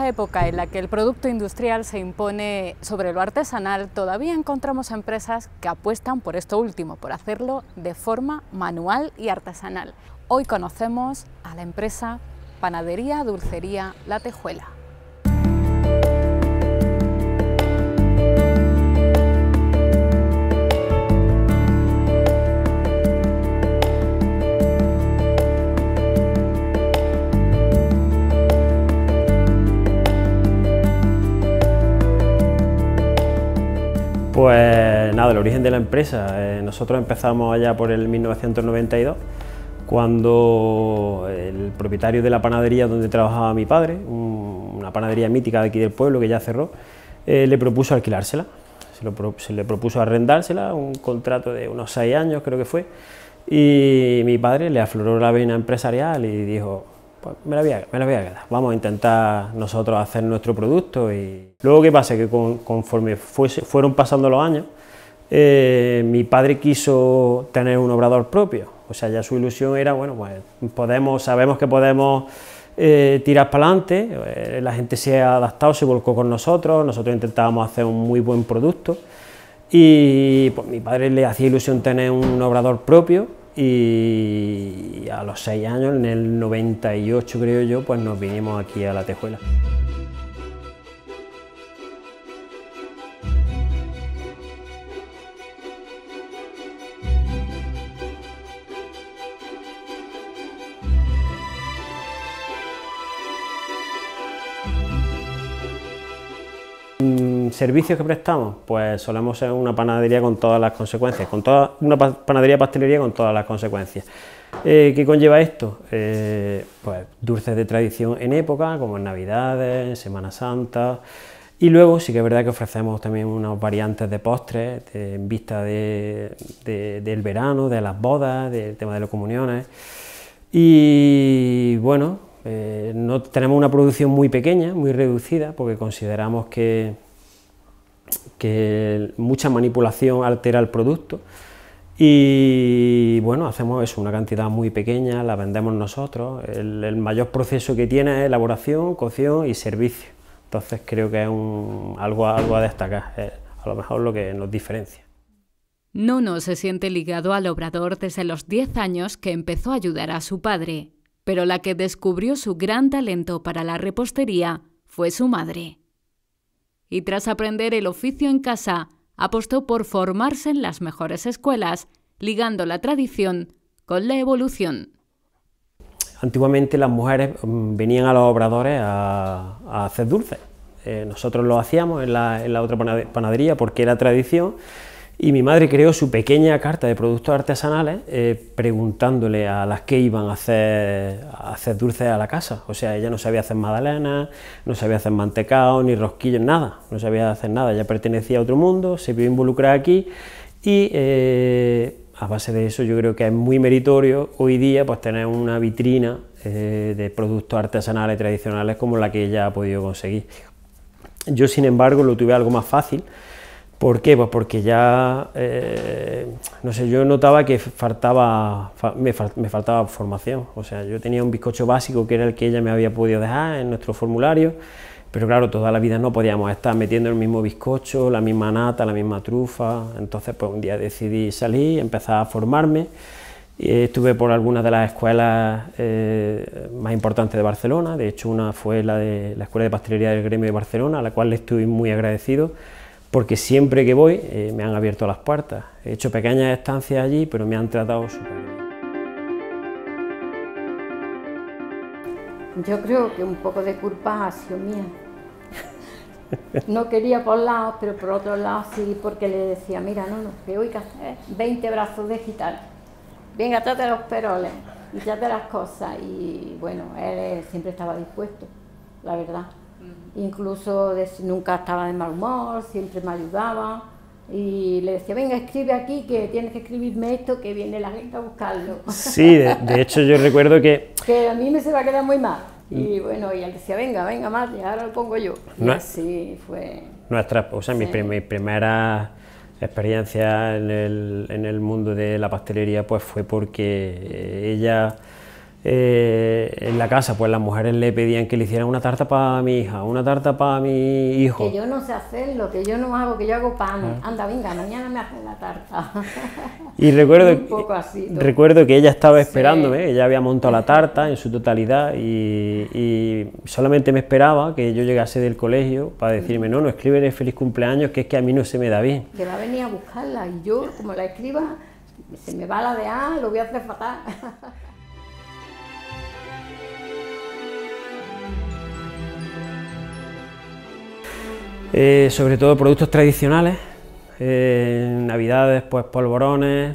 esta época en la que el producto industrial se impone sobre lo artesanal, todavía encontramos empresas que apuestan por esto último, por hacerlo de forma manual y artesanal. Hoy conocemos a la empresa Panadería Dulcería La Tejuela. Pues nada, el origen de la empresa, nosotros empezamos allá por el 1992, cuando el propietario de la panadería donde trabajaba mi padre, una panadería mítica de aquí del pueblo que ya cerró, le propuso alquilársela, se le propuso arrendársela, un contrato de unos 6 años creo que fue, y mi padre le afloró la vena empresarial y dijo: pues me la voy a quedar, vamos a intentar nosotros hacer nuestro producto. Y luego, ¿qué pasa? Que conforme fueron pasando los años, mi padre quiso tener un obrador propio, o sea, ya su ilusión era, bueno, pues sabemos que podemos tirar para adelante, la gente se ha adaptado, se volcó con nosotros intentábamos hacer un muy buen producto y pues mi padre le hacía ilusión tener un obrador propio. Y a los 6 años, en el 98 creo yo, pues nos vinimos aquí a La Tejuela. ¿Servicios que prestamos? Pues solemos ser una panadería con todas las consecuencias, una panadería pastelería con todas las consecuencias. ¿Qué conlleva esto? Pues dulces de tradición en época, como en Navidades, en Semana Santa, y luego sí que es verdad que ofrecemos también unas variantes de postres en vista del verano, de las bodas, del tema de las comuniones, y bueno, no tenemos una producción muy pequeña, muy reducida, porque consideramos que mucha manipulación altera el producto y bueno, hacemos eso, una cantidad muy pequeña, la vendemos nosotros. El mayor proceso que tiene es elaboración, cocción y servicio, entonces creo que es algo a destacar, es a lo mejor lo que nos diferencia. Nuno se siente ligado al obrador desde los 10 años que empezó a ayudar a su padre, pero la que descubrió su gran talento para la repostería fue su madre. Y tras aprender el oficio en casa, apostó por formarse en las mejores escuelas, ligando la tradición con la evolución. Antiguamente las mujeres venían a los obradores a hacer dulces. Nosotros lo hacíamos en la otra panadería porque era tradición, y mi madre creó su pequeña carta de productos artesanales preguntándole a las que iban a hacer dulces a la casa. O sea, ella no sabía hacer magdalenas, no sabía hacer mantecao, ni rosquillos, nada, no sabía hacer nada. Ella pertenecía a otro mundo, se vio involucrada aquí y a base de eso yo creo que es muy meritorio hoy día pues tener una vitrina de productos artesanales tradicionales como la que ella ha podido conseguir. Yo, sin embargo, lo tuve algo más fácil. ¿Por qué? Pues porque ya, no sé, yo notaba que me faltaba formación. O sea, yo tenía un bizcocho básico que era el que ella me había podido dejar en nuestro formulario, pero claro, toda la vida no podíamos estar metiendo el mismo bizcocho, la misma nata, la misma trufa. Entonces, pues un día decidí salir, empezar a formarme. Estuve por algunas de las escuelas más importantes de Barcelona. De hecho, una fue la Escuela de Pastelería del Gremio de Barcelona, a la cual le estoy muy agradecido, porque siempre que voy me han abierto las puertas. He hecho pequeñas estancias allí, pero me han tratado súper bien. Yo creo que un poco de culpa ha sido mía. No quería por lados, pero por otro lado sí, porque le decía: mira, no, que hoy que hacer 20 brazos de gitano. Venga, trate los peroles y trate las cosas. Y bueno, él siempre estaba dispuesto, la verdad. Incluso nunca estaba de mal humor, siempre me ayudaba y le decía: venga, escribe aquí que tienes que escribirme esto, que viene la gente a buscarlo. Sí, de hecho yo recuerdo que a mí me se va a quedar muy mal. Y bueno, y él decía: venga, Marta, ahora lo pongo yo. Y así fue. Sí. Mi primera experiencia en el mundo de la pastelería pues fue porque ella En la casa, pues las mujeres le pedían que le hicieran una tarta para mi hija, una tarta para mi hijo. Que yo no sé hacerlo, que yo no hago, que yo hago pan. Anda, venga, mañana me hacen la tarta. Y recuerdo que ella estaba esperándome, sí. Ella había montado la tarta en su totalidad y solamente me esperaba que yo llegase del colegio para decirme, no, escríbele feliz cumpleaños, que es que a mí no se me da bien. Que va a venir a buscarla y yo, como la escriba, se me va la de A, lo voy a hacer fatal. Sobre todo productos tradicionales, navidades pues polvorones,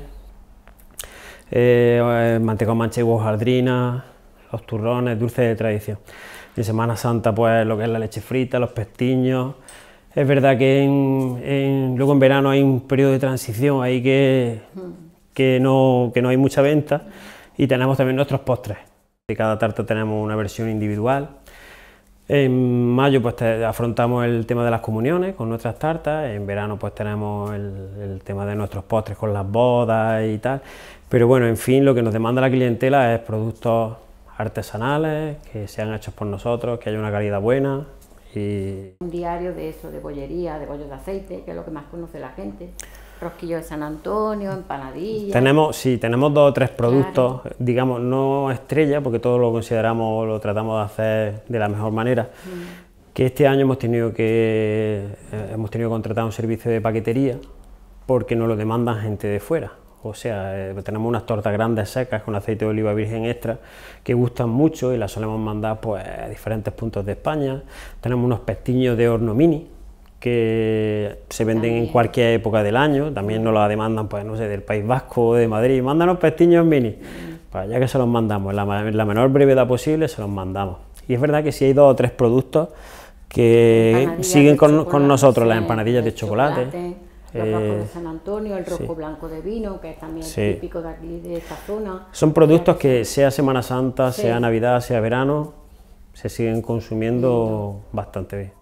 mantecón manchego, hojaldrina, los turrones, dulces de tradición. En Semana Santa pues lo que es la leche frita, los pestiños. Es verdad que luego en verano hay un periodo de transición ahí que no hay mucha venta, y tenemos también nuestros postres. De cada tarta tenemos una versión individual. En mayo pues afrontamos el tema de las comuniones con nuestras tartas, en verano pues tenemos el tema de nuestros postres con las bodas y tal, pero bueno, en fin, lo que nos demanda la clientela es productos artesanales, que sean hechos por nosotros, que haya una calidad buena. Y un diario de eso, de bollería, de bollos de aceite, que es lo que más conoce la gente. Rosquillo de San Antonio, empanadillas. Tenemos 2 o 3 productos, claro, digamos, no estrella, porque todo lo consideramos, lo tratamos de hacer de la mejor manera. Que este año hemos tenido que contratar un servicio de paquetería, porque nos lo demandan gente de fuera. O sea, tenemos unas tortas grandes secas con aceite de oliva virgen extra que gustan mucho y las solemos mandar pues a diferentes puntos de España. Tenemos unos pestiños de horno mini que se venden también en cualquier época del año, también nos la demandan, pues no sé, del País Vasco o de Madrid, mándanos pestiños mini, pues ya que se los mandamos, en la menor brevedad posible se los mandamos. Y es verdad que sí hay 2 o 3 productos que siguen con nosotros, sí, las empanadillas de chocolate, los rojos de San Antonio, el rojo blanco de vino, que es también típico de aquí, de esta zona. Son productos que sea Semana Santa, sea Navidad, sea verano, se siguen consumiendo bastante bien.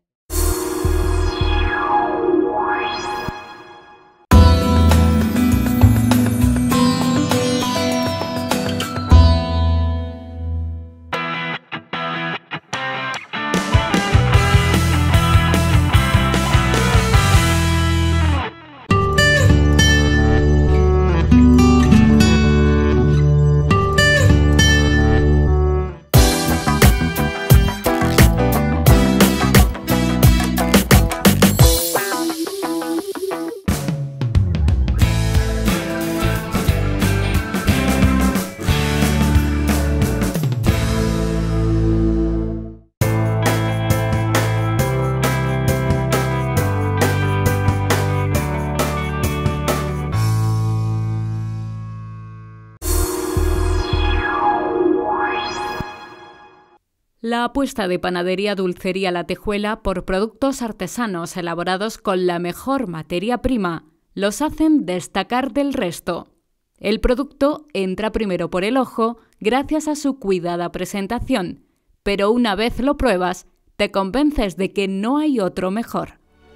La apuesta de Panadería Dulcería La Tejuela por productos artesanos elaborados con la mejor materia prima los hacen destacar del resto. El producto entra primero por el ojo gracias a su cuidada presentación, pero una vez lo pruebas, te convences de que no hay otro mejor.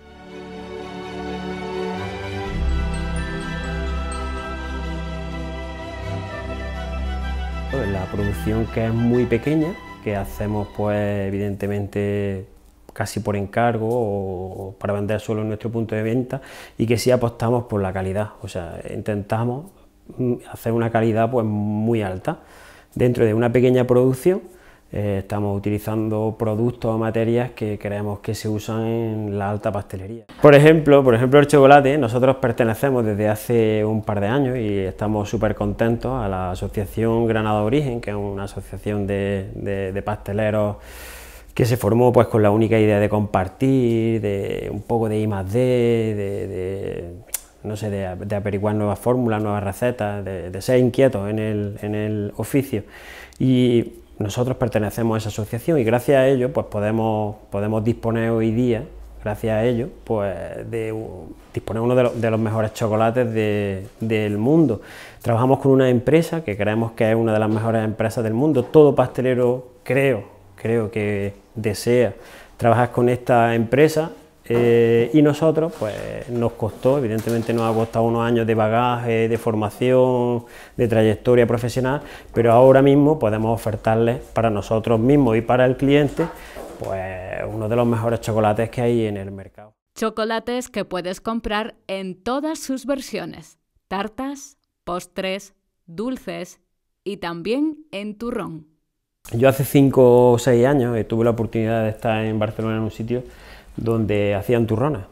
La producción, que es muy pequeña, que hacemos pues evidentemente casi por encargo o para vender solo en nuestro punto de venta, y que sí apostamos por la calidad, o sea, intentamos hacer una calidad pues muy alta. Dentro de una pequeña producción estamos utilizando productos o materias que creemos que se usan en la alta pastelería. Por ejemplo el chocolate, nosotros pertenecemos desde hace un par de años y estamos súper contentos a la asociación Granada Origen, que es una asociación de pasteleros que se formó pues con la única idea de compartir, de un poco de I+D, no sé, de averiguar nuevas fórmulas, nuevas recetas, de ser inquietos en el oficio. Y nosotros pertenecemos a esa asociación y gracias a ello pues podemos disponer hoy día, gracias a ello, pues de disponer uno de los mejores chocolates del mundo. Trabajamos con una empresa que creemos que es una de las mejores empresas del mundo. Todo pastelero creo que desea trabajar con esta empresa. Y nosotros, pues nos costó, evidentemente nos ha costado unos años de bagaje, de formación, de trayectoria profesional, pero ahora mismo podemos ofertarles para nosotros mismos y para el cliente, pues uno de los mejores chocolates que hay en el mercado. Chocolates que puedes comprar en todas sus versiones: tartas, postres, dulces y también en turrón. Yo hace 5 o 6 años tuve la oportunidad de estar en Barcelona en un sitio donde hacían turrones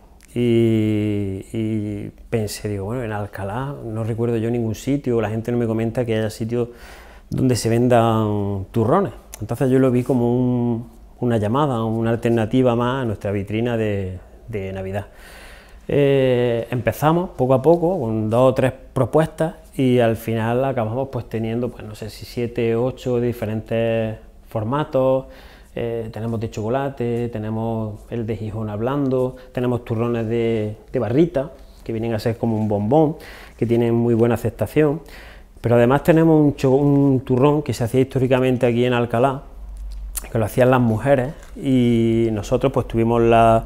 y pensé, digo, bueno, en Alcalá no recuerdo yo ningún sitio, la gente no me comenta que haya sitios donde se vendan turrones. Entonces yo lo vi como una llamada, una alternativa más a nuestra vitrina de Navidad. Empezamos poco a poco con 2 o 3 propuestas y al final acabamos pues teniendo, pues no sé si 7 o 8 diferentes formatos. Tenemos de chocolate, tenemos el de Gijón blando, tenemos turrones de barrita, que vienen a ser como un bombón, que tienen muy buena aceptación, pero además tenemos un turrón que se hacía históricamente aquí en Alcalá, que lo hacían las mujeres, y nosotros pues tuvimos la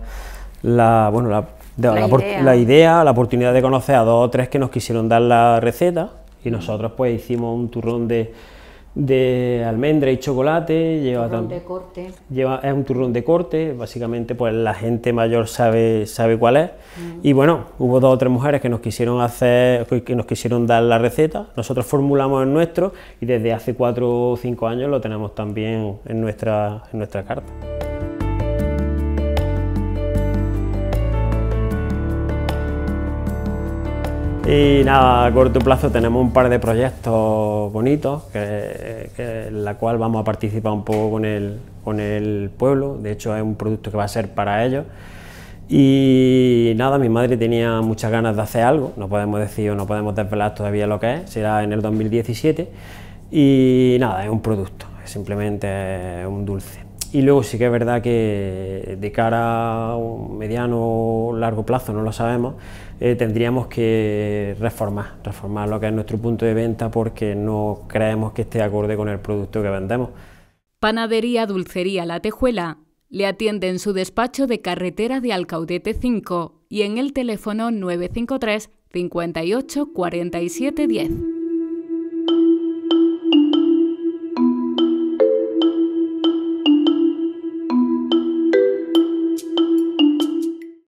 idea, la oportunidad de conocer a 2 o 3 que nos quisieron dar la receta, y nosotros pues hicimos un turrón de almendra y chocolate. Es un turrón de corte, básicamente pues la gente mayor sabe cuál es. Y bueno, hubo 2 o 3 mujeres que nos quisieron dar la receta, nosotros formulamos el nuestro y desde hace 4 o 5 años lo tenemos también en nuestra carta. Y nada, a corto plazo tenemos un par de proyectos bonitos, en la cual vamos a participar un poco con el pueblo. De hecho es un producto que va a ser para ellos. Y nada, mi madre tenía muchas ganas de hacer algo, no podemos decir o no podemos desvelar todavía lo que es, será en el 2017. Y nada, es un producto, es simplemente un dulce. Y luego sí que es verdad que de cara a un mediano o largo plazo, no lo sabemos, tendríamos que reformar lo que es nuestro punto de venta, porque no creemos que esté acorde con el producto que vendemos. Panadería Dulcería La Tejuela le atiende en su despacho de carretera de Alcaudete 5 y en el teléfono 953 58 47 10.